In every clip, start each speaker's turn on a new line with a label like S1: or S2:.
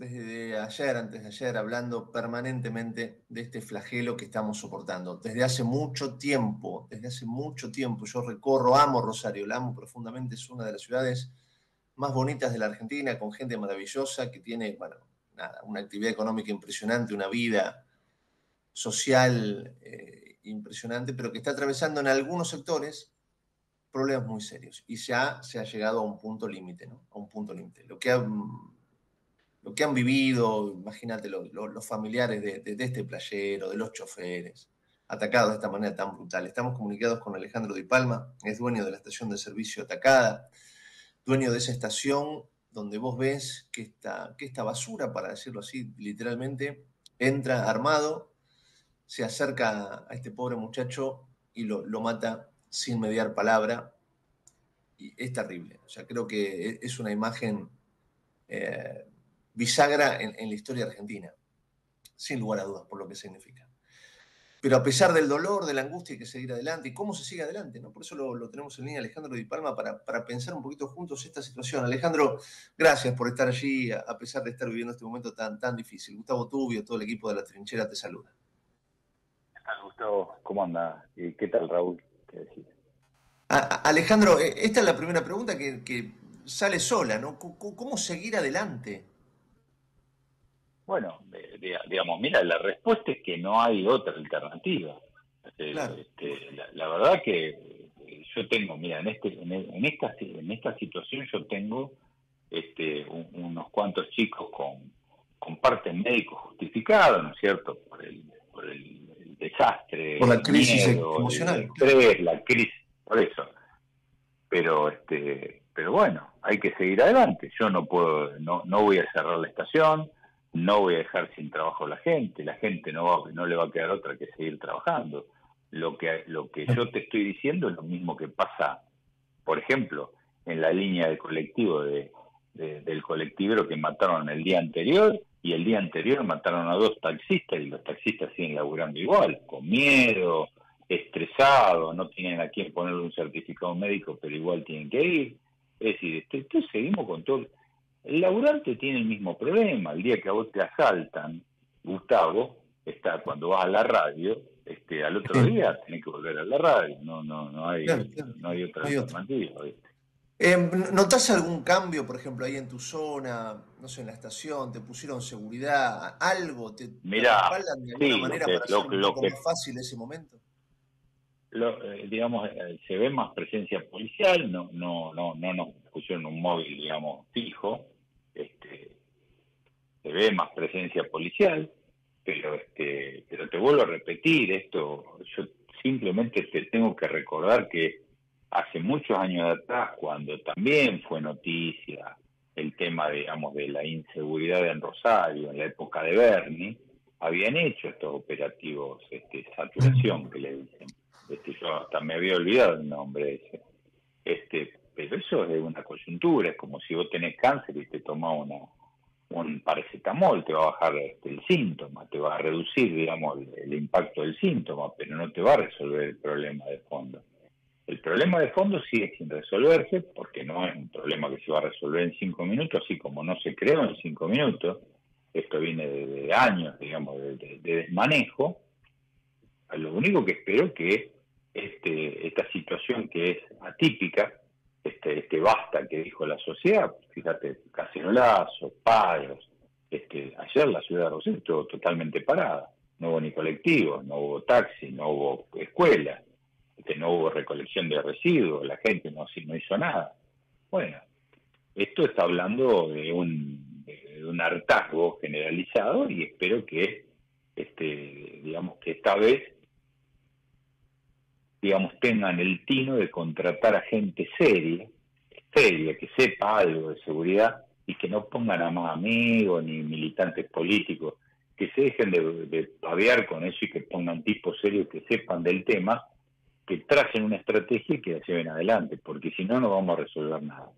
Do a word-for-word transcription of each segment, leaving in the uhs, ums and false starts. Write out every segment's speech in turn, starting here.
S1: desde ayer, antes de ayer, hablando permanentemente de este flagelo que estamos soportando. Desde hace mucho tiempo, desde hace mucho tiempo, yo recorro, amo Rosario, la amo profundamente, es una de las ciudades más bonitas de la Argentina, con gente maravillosa que tiene, bueno, nada, una actividad económica impresionante, una vida social eh, impresionante, pero que está atravesando en algunos sectores problemas muy serios. Y ya se ha llegado a un punto límite, ¿no? A un punto límite. Lo que han, lo que han vivido, imagínate, lo, lo, los familiares de, de, de este playero, de los choferes, atacados de esta manera tan brutal. Estamos comunicados con Alejandro Di Palma, es dueño de la estación de servicio Atacada, dueño de esa estación donde vos ves que esta, que esta basura, para decirlo así, literalmente, entra armado, se acerca a este pobre muchacho y lo, lo mata sin mediar palabra. Y es terrible. O sea, creo que es una imagen eh, bisagra en, en la historia argentina, sin lugar a dudas, por lo que significa. Pero a pesar del dolor, de la angustia, hay que seguir adelante. ¿Y cómo se sigue adelante? ¿No? Por eso lo, lo tenemos en línea Alejandro Di Palma para, para pensar un poquito juntos esta situación. Alejandro, gracias por estar allí, a pesar de estar viviendo este momento tan, tan difícil. Gustavo Tubio, todo el equipo de La Trinchera te saluda.
S2: ¿Qué tal, Gustavo? ¿Cómo anda? ¿Y qué tal, Raúl? ¿Qué decís?
S1: A, a, Alejandro, esta es la primera pregunta que, que sale sola, ¿no? ¿Cómo, cómo seguir adelante?
S2: Bueno, eh, digamos, mira, la respuesta es que no hay otra alternativa.
S1: Claro.
S2: Este, la, la verdad que yo tengo, mira, en este, en, en esta, en esta situación yo tengo este, un, unos cuantos chicos con, con parte médico justificado, ¿no es cierto? Por el, por el, el desastre,
S1: Por la
S2: el
S1: crisis
S2: miedo,
S1: emocional.
S2: el estrés, la crisis, por eso. Pero este, pero bueno, hay que seguir adelante. Yo no puedo, no, no voy a cerrar la estación. No voy a dejar sin trabajo a la gente, la gente no va, no le va a quedar otra que seguir trabajando. Lo que, lo que yo te estoy diciendo es lo mismo que pasa, por ejemplo, en la línea de colectivo de, de, del colectivero que mataron el día anterior, y el día anterior mataron a dos taxistas y los taxistas siguen laburando igual, con miedo, estresados, no tienen a quién ponerle un certificado médico, pero igual tienen que ir. Es decir, entonces seguimos con todo. El laburante tiene el mismo problema. El día que a vos te asaltan, Gustavo, está cuando vas a la radio, este, al otro día tenés que volver a la radio. No, no, no hay,
S1: Claro, claro.
S2: no hay otra
S1: No hay
S2: alternativa. ¿Viste?
S1: Eh, ¿Notás algún cambio, por ejemplo, ahí en tu zona, no sé, en la estación? ¿Te pusieron seguridad? ¿Algo? ¿Te, te
S2: Mirá,
S1: respaldan de alguna
S2: sí, lo
S1: manera
S2: que,
S1: para hacer
S2: lo,
S1: un
S2: lo
S1: poco
S2: que
S1: más fácil ese momento?
S2: lo, eh, digamos, eh, se ve más presencia policial, no, no, no, no nos pusieron un móvil, digamos, fijo, este, se ve más presencia policial, pero este, pero te vuelvo a repetir esto, yo simplemente te tengo que recordar que hace muchos años atrás, cuando también fue noticia el tema, digamos, de la inseguridad en Rosario, en la época de Bernie, habían hecho estos operativos, este, saturación que le dicen. Este, yo hasta me había olvidado el nombre ese. Este, pero eso es una coyuntura, es como si vos tenés cáncer y te tomás una un paracetamol, te va a bajar este, el síntoma, te va a reducir, digamos, el, el impacto del síntoma, pero no te va a resolver el problema de fondo. El problema de fondo sigue sin resolverse, porque no es un problema que se va a resolver en cinco minutos, así como no se creó en cinco minutos. Esto viene de, de años, digamos, de, de, de desmanejo. Lo único que espero que este, esta situación que es atípica, este, este basta que dijo la sociedad, fíjate, cacerolazos, paros, este, ayer la ciudad de Rosario estuvo totalmente parada, no hubo ni colectivos, no hubo taxi, no hubo escuela, este, no hubo recolección de residuos, la gente no, no hizo nada. Bueno, esto está hablando de un, de un hartazgo generalizado y espero que, este, digamos, que esta vez digamos, tengan el tino de contratar a gente seria, seria, que sepa algo de seguridad y que no pongan a más amigos ni militantes políticos, que se dejen de, de pavear con eso y que pongan tipos serios que sepan del tema, que tracen una estrategia y que la lleven adelante, porque si no, no vamos a resolver nada.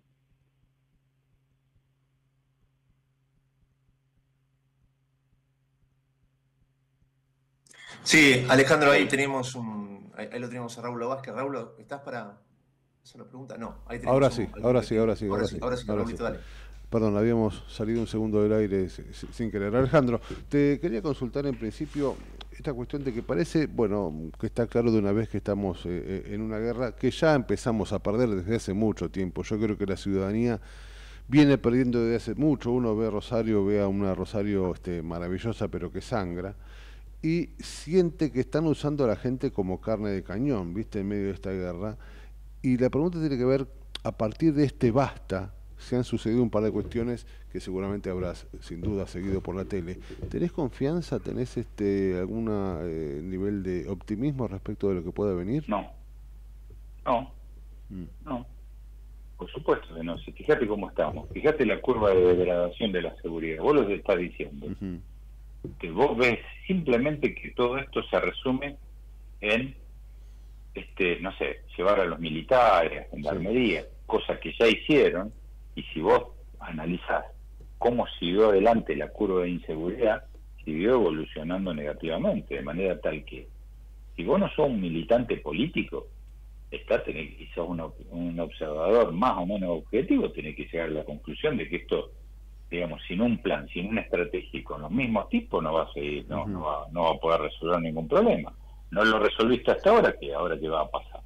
S1: Sí, Alejandro, ahí tenemos un, ahí, ahí lo tenemos a Raúl Vázquez. Raúl, ¿estás para hacer la pregunta? No, ahí tenemos
S3: Ahora
S1: un,
S3: sí,
S1: algún
S3: ahora sí,
S1: testigo.
S3: ahora sí,
S1: Ahora
S3: ahora
S1: sí,
S3: sí,
S1: ahora sí,
S3: ahora sí.
S1: Raúlito, dale.
S3: Perdón, habíamos salido un segundo del aire sin querer. Alejandro, te quería consultar en principio esta cuestión de que parece, bueno, que está claro de una vez que estamos eh, en una guerra que ya empezamos a perder desde hace mucho tiempo. Yo creo que la ciudadanía viene perdiendo desde hace mucho. Uno ve a Rosario, ve a una Rosario este, maravillosa pero que sangra, y siente que están usando a la gente como carne de cañón, ¿viste? En medio de esta guerra. Y la pregunta tiene que ver, a partir de este basta, se han sucedido un par de cuestiones que seguramente habrás sin duda seguido por la tele. ¿Tenés confianza? ¿Tenés este algún eh, nivel de optimismo respecto de lo que pueda venir?
S2: No, no, mm. no. Por supuesto que no. Si fíjate cómo estamos, fíjate la curva de degradación de la seguridad. Vos lo que estás diciendo, uh-huh. que vos ves simplemente que todo esto se resume en, este, no sé, llevar a los militares, gendarmería, sí. cosas que ya hicieron. Y si vos analizás cómo siguió adelante la curva de inseguridad, siguió evolucionando negativamente, de manera tal que si vos no sos un militante político, está, tenés, y sos un, un observador más o menos objetivo, tenés que llegar a la conclusión de que esto, digamos, sin un plan, sin una estrategia y con los mismos tipos no va a seguir, no, uh-huh. no, va, no va a poder resolver ningún problema. No lo resolviste hasta ahora, que ahora qué va a pasar.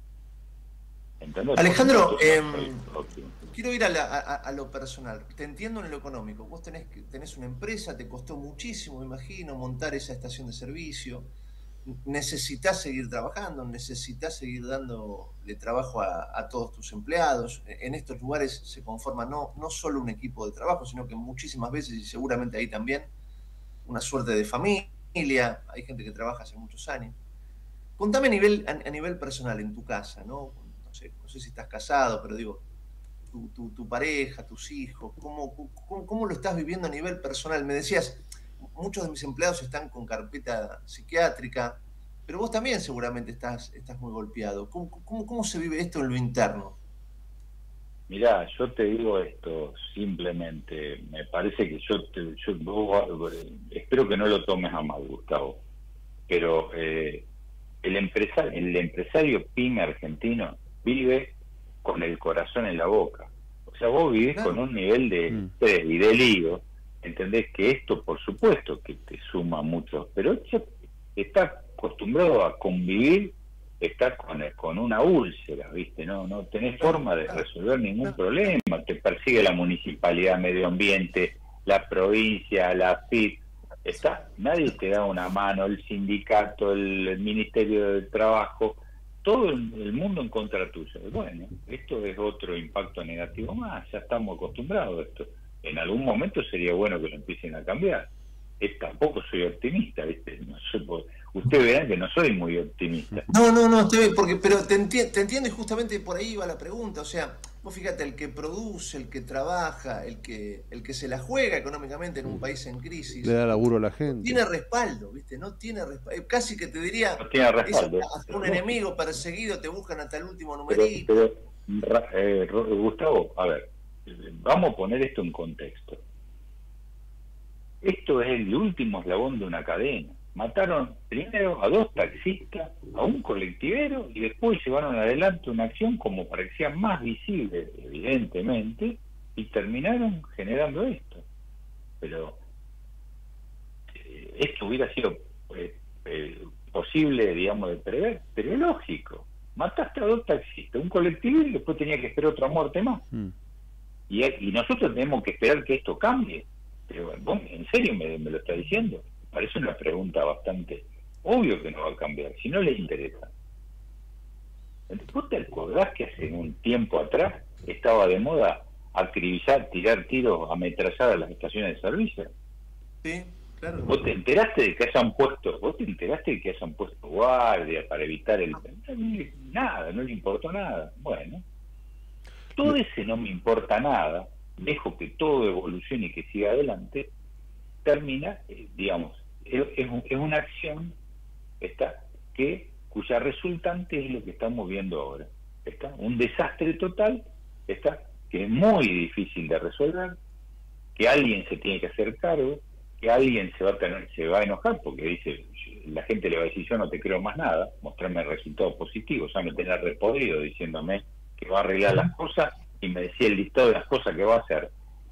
S1: ¿Entendés? Alejandro, eh, quiero ir a, la, a, a lo personal. Te entiendo en lo económico. Vos tenés, tenés una empresa, te costó muchísimo, me imagino, montar esa estación de servicio. Necesitas seguir trabajando, necesitas seguir dándole trabajo a, a todos tus empleados. En estos lugares se conforma no, no solo un equipo de trabajo, sino que muchísimas veces, y seguramente ahí también, una suerte de familia. Hay gente que trabaja hace muchos años. Contame a nivel, a, a nivel personal, en tu casa, ¿no? No sé, no sé si estás casado, pero digo, tu, tu, tu pareja, tus hijos, ¿cómo, cómo, ¿cómo lo estás viviendo a nivel personal? Me decías, muchos de mis empleados están con carpeta psiquiátrica, pero vos también seguramente estás, estás muy golpeado. ¿Cómo, cómo, ¿Cómo se vive esto en lo interno?
S2: Mirá, yo te digo esto simplemente, me parece que yo, te, yo vos, espero que no lo tomes a mal, Gustavo, pero eh, el, empresario, el empresario pyme argentino vive con el corazón en la boca. O sea, vos vivís claro. con un nivel de estrés mm. y de lío. Entendés que esto, por supuesto, que te suma mucho, pero ya estás acostumbrado a convivir, estás con, con una úlcera, ¿viste? No no tenés forma de resolver ningún problema. Te persigue la municipalidad, medio ambiente, la provincia, la F I P. Está, nadie te da una mano, el sindicato, el, el Ministerio del Trabajo, todo el, el mundo en contra tuyo. Bueno, esto es otro impacto negativo más, ya estamos acostumbrados a esto. En algún momento sería bueno que lo empiecen a cambiar. Es, tampoco soy optimista, ¿viste? No soy, ustedes verán que no soy muy optimista.
S1: No, no, no, te, porque, pero te, enti te entiendo y justamente por ahí va la pregunta. O sea, vos fíjate, el que produce, el que trabaja, el que el que se la juega económicamente en un país en crisis,
S3: le da laburo a la gente.
S1: Tiene respaldo, ¿viste? No tiene respaldo. Casi que te diría,
S2: no tiene respaldo.
S1: Es un enemigo perseguido, te buscan hasta el último numerito.
S2: Pero, pero eh, Gustavo, a ver, vamos a poner esto en contexto. Esto es el último eslabón de una cadena. Mataron primero a dos taxistas, a un colectivero, y después llevaron adelante una acción como para que sea más visible, evidentemente, y terminaron generando esto. Pero eh, esto hubiera sido eh, eh, posible, digamos, de prever, pero es lógico. Mataste a dos taxistas, un colectivero, y después tenía que esperar otra muerte más. Mm. Y, y nosotros tenemos que esperar que esto cambie. Pero bueno, ¿en serio me, me lo está diciendo? Parece una pregunta bastante obvio que no va a cambiar, si no le interesa. ¿Vos te acordás que hace un tiempo atrás estaba de moda acribillar, tirar tiros, ametrallar a las estaciones de servicio?
S1: Sí, claro.
S2: ¿Vos te enteraste de que hayan puesto, vos te enteraste de que hayan puesto guardia para evitar el... Nada, no le importó nada. Bueno, todo ese no me importa nada, dejo que todo evolucione y que siga adelante, termina, eh, digamos, es, es una acción está que cuya resultante es lo que estamos viendo ahora. Está un desastre total, está que es muy difícil de resolver, que alguien se tiene que hacer cargo, que alguien se va a tener, se va a enojar porque dice, la gente le va a decir, yo no te creo más nada, mostrarme resultados positivos, ya me tenés repodrido diciéndome que va a arreglar las cosas y me decía el listado de las cosas que va a hacer.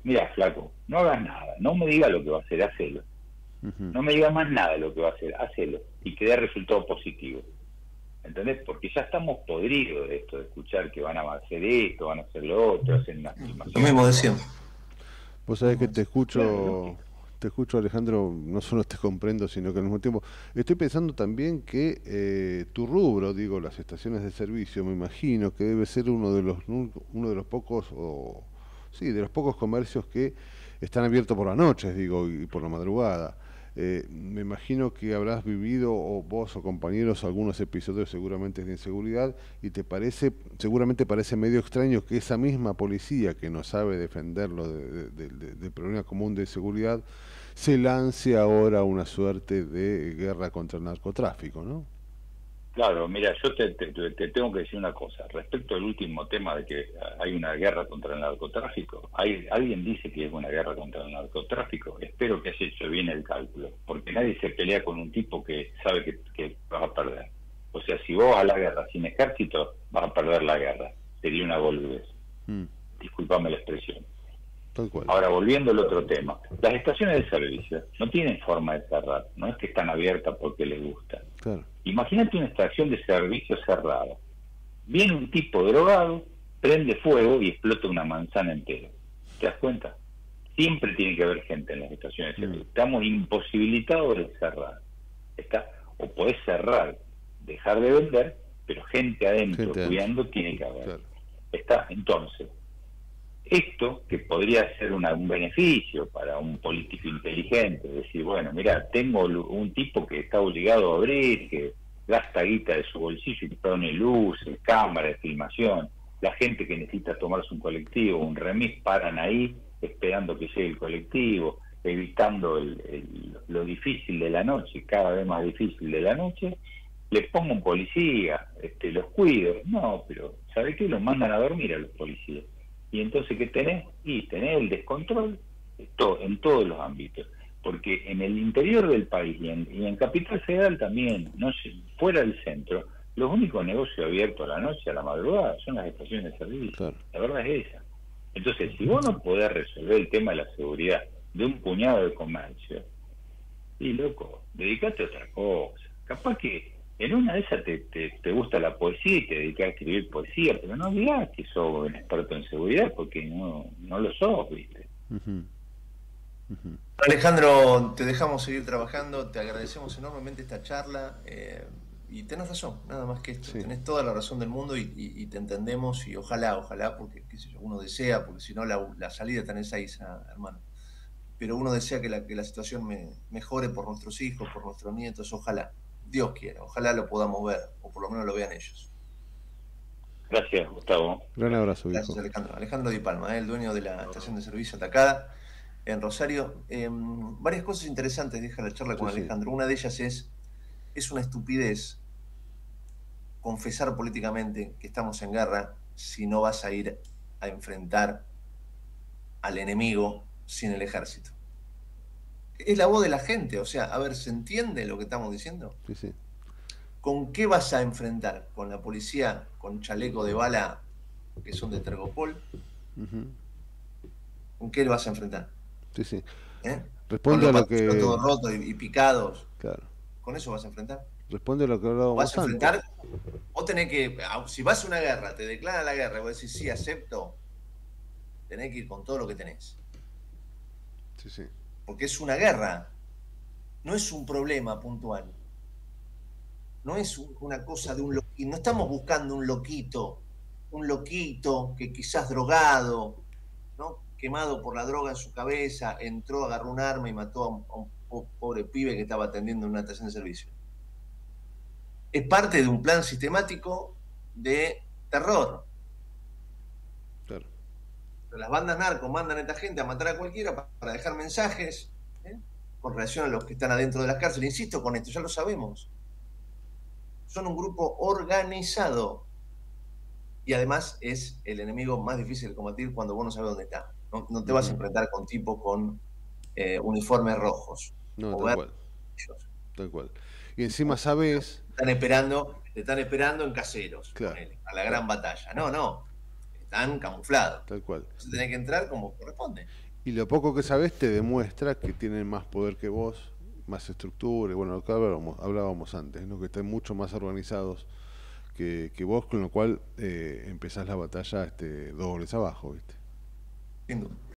S2: mira, flaco, no hagas nada, no me digas lo que va a hacer, hacelo. Uh-huh. No me digas más nada de lo que va a hacer, hacelo. Y que dé resultado positivo. ¿Entendés? Porque ya estamos podridos de esto, de escuchar que van a hacer esto, van a hacer lo otro, hacen una filmación.
S1: Lo mismo de siempre.
S3: Vos sabés que te escucho, te escucho, Alejandro, no solo te comprendo, sino que al mismo tiempo estoy pensando también que eh, tu rubro, digo, las estaciones de servicio, me imagino que debe ser uno de los uno de los pocos, o sí, de los pocos comercios que están abiertos por las noches, digo, y por la madrugada. Eh, me imagino que habrás vivido, o vos o compañeros, algunos episodios seguramente de inseguridad, y te parece, seguramente parece medio extraño que esa misma policía que no sabe defenderlo del de, de, de problema común de seguridad, se lance ahora a una suerte de guerra contra el narcotráfico, ¿no?
S2: Claro, mira, yo te, te, te tengo que decir una cosa. Respecto al último tema de que hay una guerra contra el narcotráfico, ¿hay, ¿alguien dice que es una guerra contra el narcotráfico? Espero que haya hecho bien el cálculo, porque nadie se pelea con un tipo que sabe que, que vas a perder. O sea, si vos vas a la guerra sin ejército, vas a perder la guerra. Sería una boludez. Mm. Disculpame la expresión. Ahora, volviendo al otro tema, las estaciones de servicio no tienen forma de cerrar, no es que están abiertas porque les gusta. Claro. Imagínate una estación de servicio cerrada. Viene un tipo drogado, prende fuego y explota una manzana entera. ¿Te das cuenta? Siempre tiene que haber gente en las estaciones de servicio. Mm. Estamos imposibilitados de cerrar. Está, o podés cerrar, dejar de vender, pero gente adentro gente cuidando adentro. Tiene que haber. Claro. Está, entonces... Esto, que podría ser una, un beneficio para un político inteligente, decir, bueno, mira, tengo un tipo que está obligado a abrir, que gasta guita de su bolsillo y pone luces, cámaras, filmación, la gente que necesita tomarse un colectivo, un remis, paran ahí esperando que llegue el colectivo, evitando el, el, lo difícil de la noche, cada vez más difícil de la noche, les pongo un policía, este, los cuido. No, pero ¿sabe qué? Los mandan a dormir a los policías. Y entonces, ¿qué tenés? Y tenés el descontrol en todos los ámbitos. Porque en el interior del país y en, y en Capital Federal también, no sé, fuera del centro, los únicos negocios abiertos a la noche, a la madrugada, son las estaciones de servicio. Claro. La verdad es esa. Entonces, si vos no podés resolver el tema de la seguridad de un puñado de comercio, y loco, dedicate a otra cosa. Capaz que en una de esas te, te, te gusta la poesía y te dedicas a escribir poesía, pero no digas que sos un experto en seguridad, porque no, no lo sos, ¿viste? Uh-huh.
S1: Uh-huh. Alejandro, te dejamos seguir trabajando, te agradecemos enormemente esta charla, eh, y tenés razón, nada más que esto, sí. Tenés toda la razón del mundo y, y, y te entendemos, y ojalá, ojalá, porque qué sé yo, uno desea, porque si no la, la salida está en esa isla, hermano. Pero uno desea que la, que la situación me, mejore por nuestros hijos, por nuestros nietos, ojalá. Dios quiera, ojalá lo podamos ver, o por lo menos lo vean ellos.
S2: Gracias, Gustavo.
S3: Gran abrazo,
S1: Gracias,
S3: hijo.
S1: Alejandro. Alejandro Di Palma, ¿eh? El dueño de la estación de servicio Atacada en Rosario. Eh, varias cosas interesantes deja la charla con sí, Alejandro. Sí. Una de ellas es, es una estupidez confesar políticamente que estamos en guerra si no vas a ir a enfrentar al enemigo sin el ejército. Es la voz de la gente, o sea, a ver, ¿se entiende lo que estamos diciendo?
S3: Sí, sí.
S1: ¿Con qué vas a enfrentar? ¿Con la policía con chaleco de bala que son de Tergopol? Uh-huh. ¿Con qué lo vas a enfrentar?
S3: Sí, sí.
S1: ¿Eh?
S3: Responde a lo que...
S1: todos rotos y, y picados.
S3: Claro.
S1: ¿Con eso vas a enfrentar?
S3: Responde a lo que hablábamos
S1: ¿Vas a enfrentar? Antes. Vos tenés que... Si vas a una guerra, te declaran la guerra y vos decís, sí, acepto, tenés que ir con todo lo que tenés.
S3: Sí, sí.
S1: Porque es una guerra, no es un problema puntual, no es una cosa de un loquito, no estamos buscando un loquito, un loquito que quizás drogado, ¿no? Quemado por la droga en su cabeza, entró, agarró un arma y mató a un, a un pobre pibe que estaba atendiendo en una estación de servicio. Es parte de un plan sistemático de terror.
S3: Claro.
S1: Las bandas narcos mandan a esta gente a matar a cualquiera para dejar mensajes, ¿eh? Con relación a los que están adentro de las cárceles. Insisto con esto, ya lo sabemos. Son un grupo organizado. Y además es el enemigo más difícil de combatir cuando vos no sabes dónde está. No, no te vas a enfrentar con tipos con eh, uniformes rojos.
S3: No, tal cual. Tal cual. Y encima sabes...
S1: Están esperando, te están esperando en caseros,
S3: claro,
S1: él, a la gran claro. batalla. No, no. Están camuflados.
S3: Tal cual.
S1: Entonces tenés que entrar como corresponde.
S3: Y lo poco que sabés te demuestra que tienen más poder que vos, más estructura, y bueno, lo que hablábamos, hablábamos antes, ¿no? Que están mucho más organizados que, que vos, con lo cual eh, empezás la batalla este, dos goles abajo, ¿viste?
S1: Sin duda.